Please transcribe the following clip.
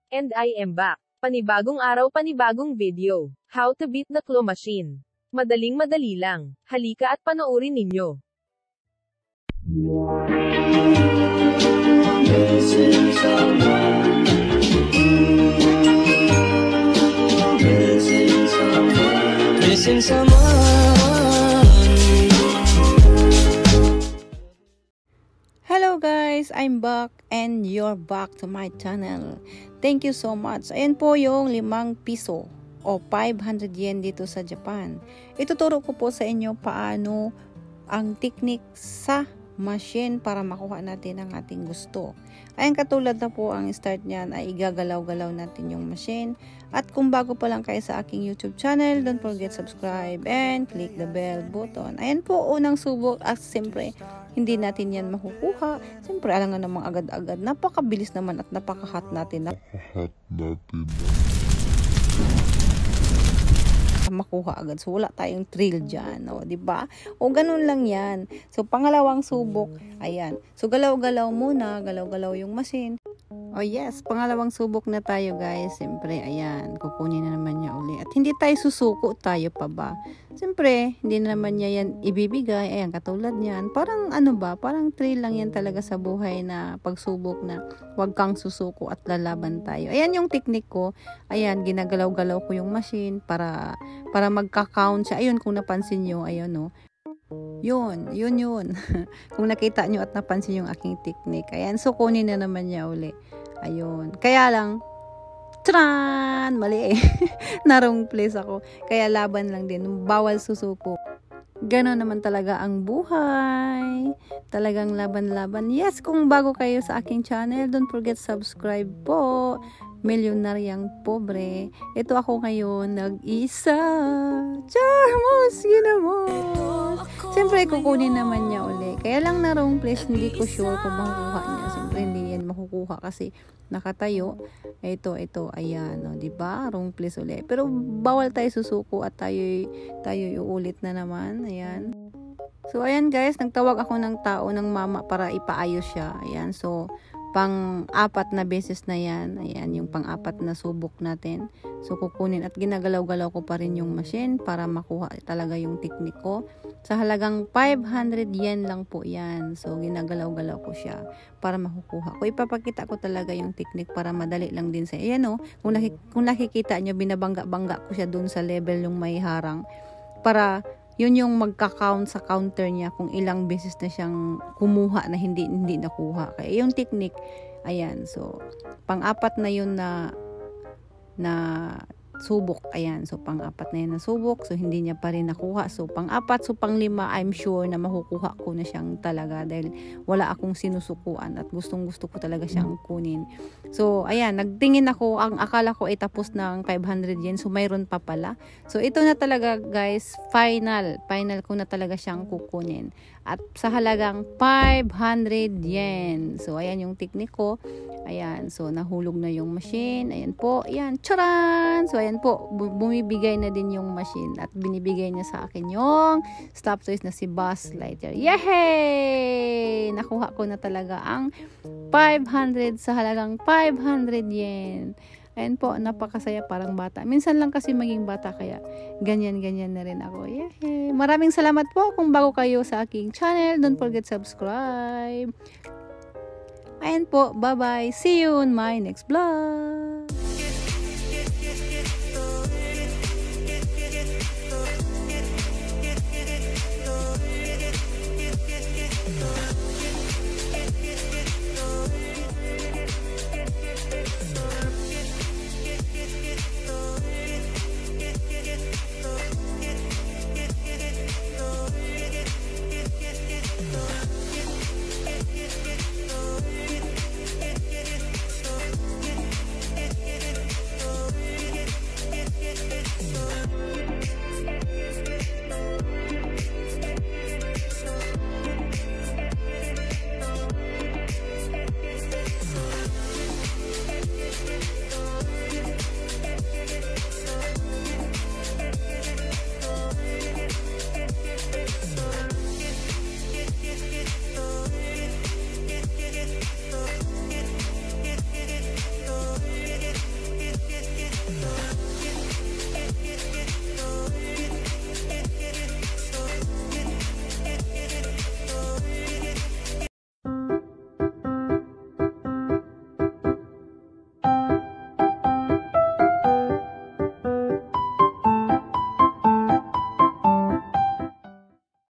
And I am back. Panibagong araw, panibagong video. How to beat the claw machine. Madaling-madali lang. Halika at panoorin ninyo. Missing someone. Hello guys, I'm back and you're back to my channel. Thank you so much. Ayan po yung 5 piso o 500 yen dito sa Japan. Ituturo ko po sa inyo paano ang technique sa machine para makuha natin ang ating gusto. Ayan, katulad na po ang start niyan ay igagalaw-galaw natin yung machine. At kung bago pa lang kayo sa aking YouTube channel, don't forget subscribe and click the bell button. Ayan po, unang subok. At siyempre, hindi natin yan makukuha. Siyempre, alam nga namang agad-agad. Napakabilis naman at napaka-hot natin. Makuha agad. So, wala tayong thrill dyan. O, diba? O, ganun lang yan. So, pangalawang subok, ayan. So, galaw-galaw muna. Galaw-galaw yung machine. Oh yes, pangalawang subok na tayo guys. Siyempre, ayan, kukunin na naman niya uli. At hindi tayo susuko, tayo pa ba? Siyempre, hindi na naman niya yan ibibigay. Ayan, katulad niyan. Parang ano ba, parang thrill lang yan talaga sa buhay na pagsubok na huwag kang susuko at lalaban tayo. Ayan yung technique ko. Ayan, ginagalaw-galaw ko yung machine para magka-count siya. Ayun, kung napansin nyo, ayun no. Yun. Kung nakita nyo at napansin yung aking technique. Ayan, so kunin na naman niya uli. Ayun. Kaya lang, tran! Mali eh. Na-wrong place ako. Kaya laban lang din. Bawal susuko. Ganon naman talaga ang buhay. Talagang laban-laban. Yes, kung bago kayo sa aking channel, don't forget subscribe po. Milyonaryang pobre. Ito ako ngayon, nag-isa. Charmos, ginamos. Siyempre, kukunin naman niya uli. Kaya lang na wrong place, hindi ko sure kung makukuha niya. Siyempre, hindi yan makukuha kasi nakatayo. Ito, ayan, no, diba? Wrong place uli. Pero, bawal tayo susuko at tayo iulit na naman. Ayan. So, ayan guys, nagtawag ako ng tao, ng mama para ipaayos siya. Ayan, so, pang-apat na beses na yan. Ayan, yung pang-apat na subok natin. So, kukunin at ginagalaw-galaw ko pa rin yung machine para makuha talaga yung technique ko. Sa halagang 500 yen lang po yan. So, ginagalaw-galaw ko siya para makukuha ko. Ipapakita ko talaga yung technique para madali lang din sa ayan o. Kung nakikita nyo, binabangga-bangga ko siya dun sa level yung may harang. Para yun yung magka-count sa counter niya kung ilang beses na siyang kumuha na hindi nakuha. Kaya yung technique, ayan. So, pang-apat na yun na subok. Ayan. So, pang-apat na yun na subok. So, hindi niya pa rin nakuha. So, pang-apat. So, pang-5, I'm sure na makukuha ko na siyang talaga dahil wala akong sinusukuan at gustong-gusto ko talaga siyang kunin. So, ayan. Nagtingin ako. Ang akala ko ay tapos ng 500 yen. So, mayroon pa pala. So, ito na talaga guys. Final ko na talaga siyang kukunin. At sa halagang 500 yen. So, ayan yung technique ko. Ayan. So, nahulog na yung machine. Ayan po. Ayan. Charan! So, ayan po. Bumibigay na din yung machine. At binibigay niya sa akin yung stop toys na si Buzz Lightyear. Yehey! Nakuha ko na talaga ang 500 sa halagang 500 yen. Ayan po, napakasaya, parang bata. Minsan lang kasi maging bata, kaya ganyan na rin ako. Yehey! Maraming salamat po kung bago kayo sa aking channel. Don't forget subscribe. Ayan po, bye-bye. See you on my next vlog.